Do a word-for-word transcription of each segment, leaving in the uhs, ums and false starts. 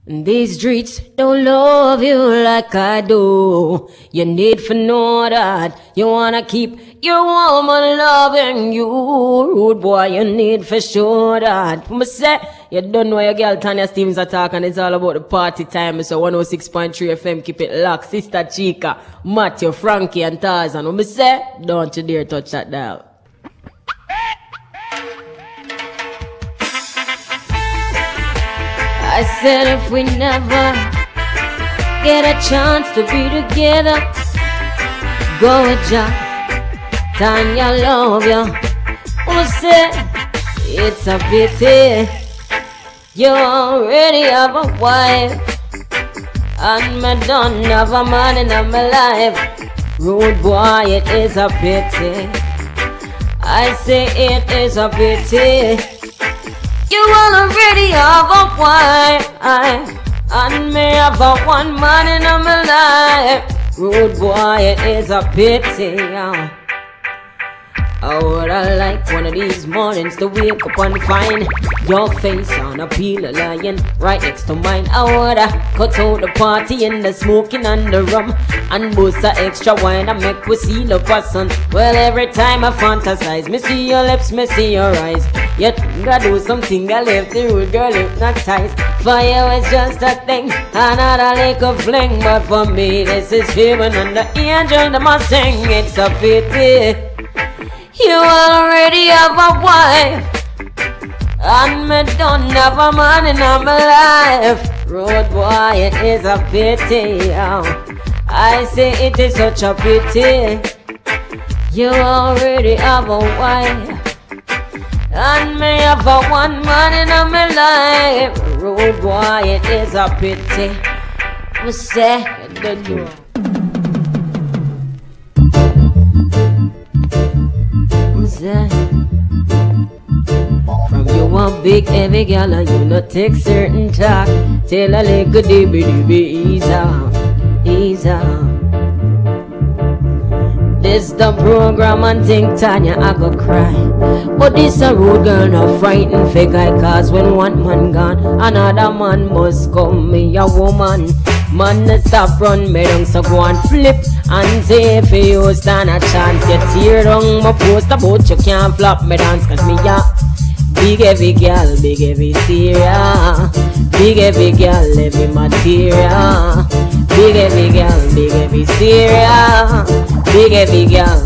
These streets don't love you like I do. You need to know that you wanna keep your woman loving you. Rude boy, you need for sure that. Me say, you don't know your girl Tanya Stevens attack, and it's all about the party time. So one oh six point three F M, keep it locked. Sister Chica, Matthew, Frankie, and Tarzan. Me say, don't you dare touch that dial. I said if we never get a chance to be together, go with ya, Tanya love ya. Who said it's a pity you already have a wife, and me don't have a man in my life. Rude boy, it is a pity. I say it is a pity you already have a wife, and me have a one man in my life. Rude boy, it is a pity. Yeah. I would I like one of these mornings to wake up and find your face on a pile of lion right next to mine. I would I cut out the party and the smoking and the rum and boost the extra wine and make we see the person. Well, every time I fantasize, me see your lips, me see your eyes. Yet gotta do something I left the rude girl hypnotized. For you it's just a thing, another little fling, but for me this is heaven and the angel that must sing. It's a pity you already have a wife, and me don't have a man in my life. Road boy, it is a pity. Oh. I say it is such a pity you already have a wife, and me have a one man in my life. Road boy, it is a pity. We say the door. From you one big heavy gal and you not take certain talk. Tell a little dibby dibby ease out, ease out. This the program and think Tanya I go cry, but this a rude girl no frightened figure. Cause when one man gone, another man must come. Me a woman, man stop run me down, so go and flip and say if you stand a chance. You tear down my post about you can't flop me dance. Cause me a big heavy girl, big heavy serious, big heavy girl, heavy material. Big heavy girl, big heavy serious, big heavy girl.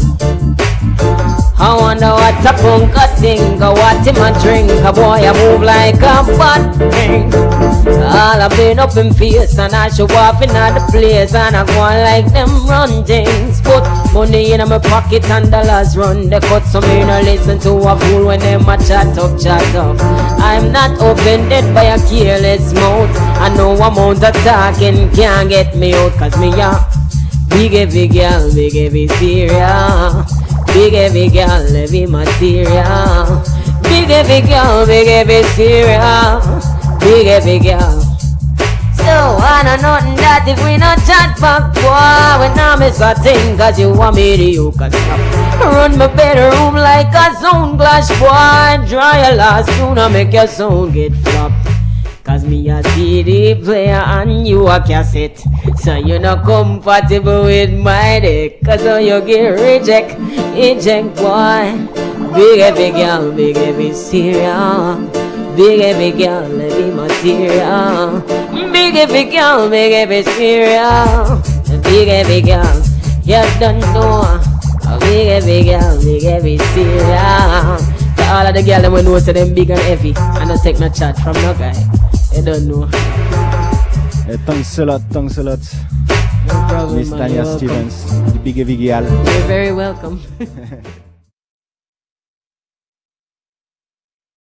I wonder what a punk a think, or what him a drink. A boy a move like a bad thing. All I've been up in face and I show off in the place, and I go on like them run things. Put money in my pocket and dollars run the cut, so me no listen to a fool when them a chat up, chat up. I'm not offended by a careless mouth. I know amount of talking can't get me out. Cause me a big heavy girl, big heavy serious, big heavy girl, heavy material. Big heavy girl, big heavy serious, big heavy girl. So I know nothing that if we not chat back, boy, when I miss a thing. Cause you want me to you can stop. Run my bedroom like a sound clash, boy. Dry your last tune and make your sound get flopped. Cause me a C D player and you a cassette, so you not compatible with my deck. Cause how you get reject, eject boy. Big heavy girl, big heavy serious, big heavy girl, heavy material. Big heavy girl, big heavy serious, big heavy girl. You don't know, big heavy girl, big heavy serious. All of the girls them know so them big and heavy, and I take no chat from no guy. I don't know. Uh, thanks a lot, thanks a lot. No problem, Miss Tanya Stevens, the big heavy girl. You're very welcome.